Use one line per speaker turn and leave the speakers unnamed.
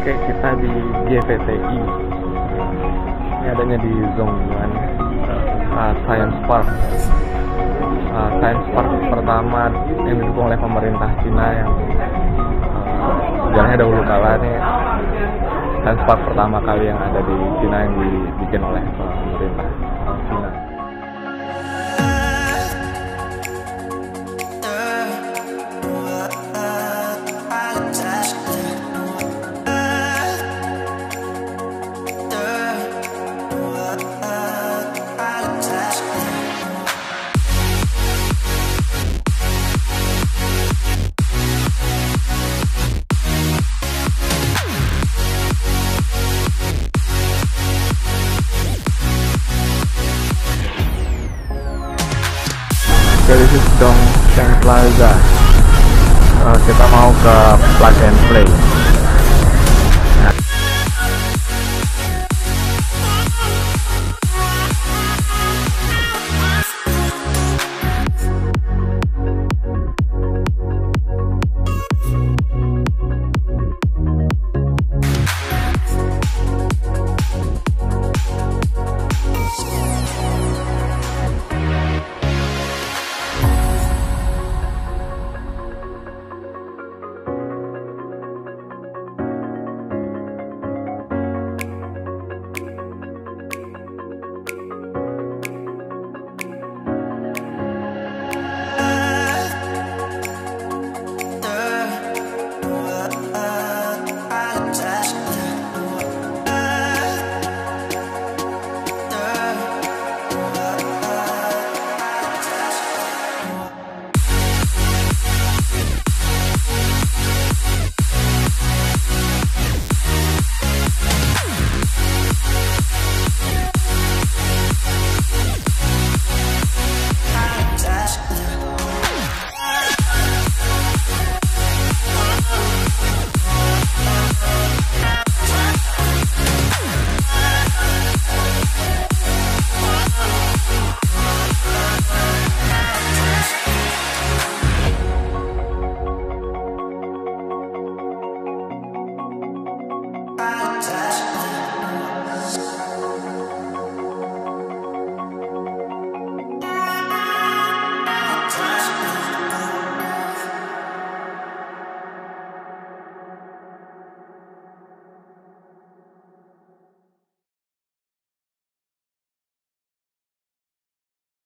Oke, kita di GVTI. Ini adanya di Zhongguan Science Park. Science Park pertama yang didukung oleh pemerintah Cina yang sejarahnya dahulu kala nih. Science Park pertama kali yang ada di Cina yang dibikin oleh pemerintah Cina. This is Dongsheng Plaza. Kita mau ke Plug and Play.